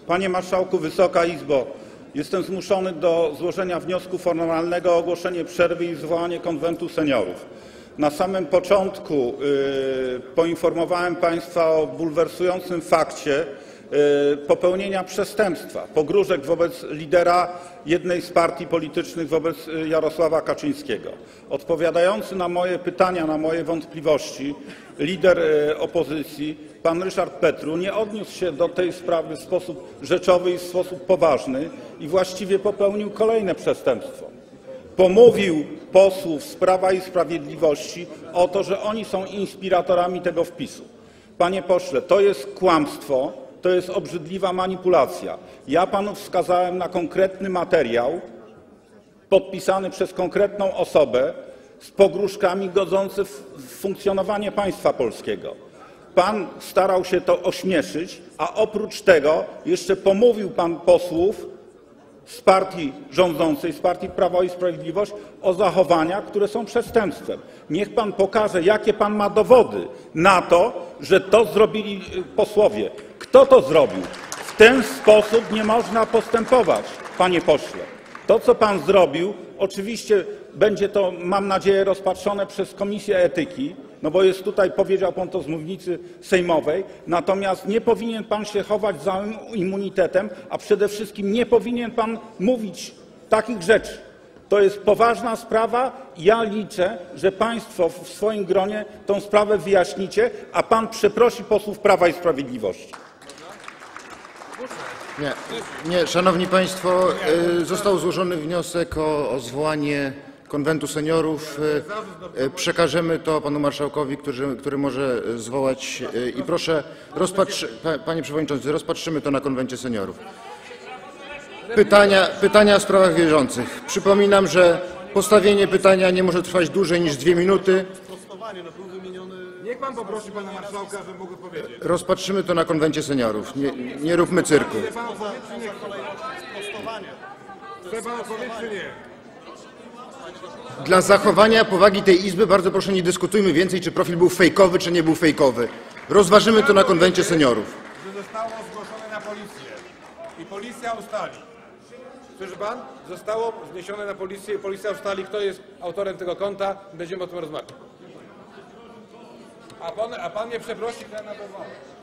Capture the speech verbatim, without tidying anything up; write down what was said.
Panie Marszałku, Wysoka Izbo! Jestem zmuszony do złożenia wniosku formalnego o ogłoszenie przerwy i zwołanie Konwentu Seniorów. Na samym początku yy, poinformowałem Państwa o bulwersującym fakcie yy, popełnienia przestępstwa, pogróżek wobec lidera jednej z partii politycznych, wobec Jarosława Kaczyńskiego. Odpowiadający na moje pytania, na moje wątpliwości, lider yy, opozycji, pan Ryszard Petru, nie odniósł się do tej sprawy w sposób rzeczowy i w sposób poważny i właściwie popełnił kolejne przestępstwo. Pomówił posłów z Prawa i Sprawiedliwości o to, że oni są inspiratorami tego wpisu. Panie pośle, to jest kłamstwo, to jest obrzydliwa manipulacja. Ja panu wskazałem na konkretny materiał podpisany przez konkretną osobę z pogróżkami godzący w funkcjonowanie państwa polskiego. Pan starał się to ośmieszyć, a oprócz tego jeszcze pomówił pan posłów z partii rządzącej, z partii Prawo i Sprawiedliwość o zachowania, które są przestępstwem. Niech pan pokaże, jakie pan ma dowody na to, że to zrobili posłowie. Kto to zrobił? W ten sposób nie można postępować, panie pośle. To, co pan zrobił, oczywiście będzie to, mam nadzieję, rozpatrzone przez Komisję Etyki, no bo jest tutaj, powiedział pan to z mównicy sejmowej, natomiast nie powinien pan się chować za immunitetem, a przede wszystkim nie powinien pan mówić takich rzeczy. To jest poważna sprawa. Ja liczę, że państwo w swoim gronie tę sprawę wyjaśnicie, a pan przeprosi posłów Prawa i Sprawiedliwości. Nie, nie, szanowni państwo, został złożony wniosek o, o zwołanie Konwentu Seniorów. Przekażemy to panu marszałkowi, który, który może zwołać i proszę, rozpatrzy, panie przewodniczący, rozpatrzymy to na Konwencie Seniorów. Pytania, pytania w sprawach bieżących. Przypominam, że postawienie pytania nie może trwać dłużej niż dwie minuty. Niech pan poprosi pana marszałka, żeby mógł powiedzieć. Rozpatrzymy to na Konwencie Seniorów. Nie, nie róbmy cyrku. Chce pan odpowiedzieć, czy nie? Chce pan odpowiedzieć, czy nie? Dla zachowania powagi tej Izby bardzo proszę, nie dyskutujmy więcej, czy profil był fejkowy, czy nie był fejkowy. Rozważymy to na Konwencie Seniorów. Że zostało zgłoszone na policję i policja ustali. Słyszy pan? Zostało zniesione na policję i policja ustali, kto jest autorem tego konta. Będziemy o tym rozmawiać. A pan, a pan mnie przeprosi, kto na to